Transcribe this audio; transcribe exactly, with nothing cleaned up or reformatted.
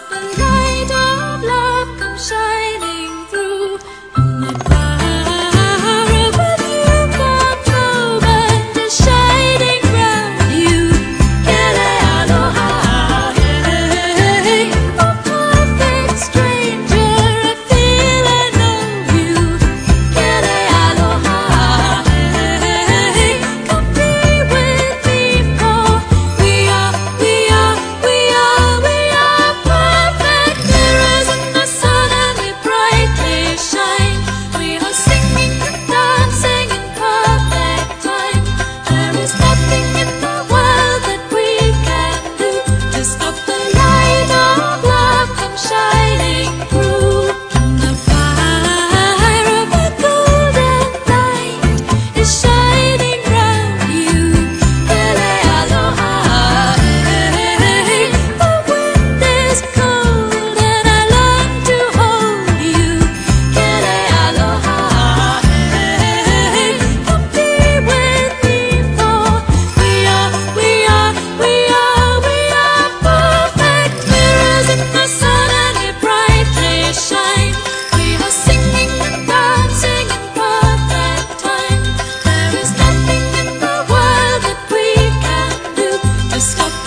the light of love come shining through. I'm not far but you can't move, and is shining round you. Kele aloha, hey, oh perfect stranger, I feel I know you. Kele aloha, hey, come be with me, for we are, we are, we are, we are perfect mirrors in the sun, and we brightly shine. We are singing and dancing in perfect time. There is nothing in the world that we can do to stop the light of love come shining through. And the fire of a golden light is shining round you. Kele aloha, hey, the wind is cold and I long to hold you. Kele aloha, hey, come be with me, for we are, we are, we are, we are perfect mirrors in the sun, and we brightly shine. We are singing and dancing in perfect time. There is nothing in the world that we can do to stop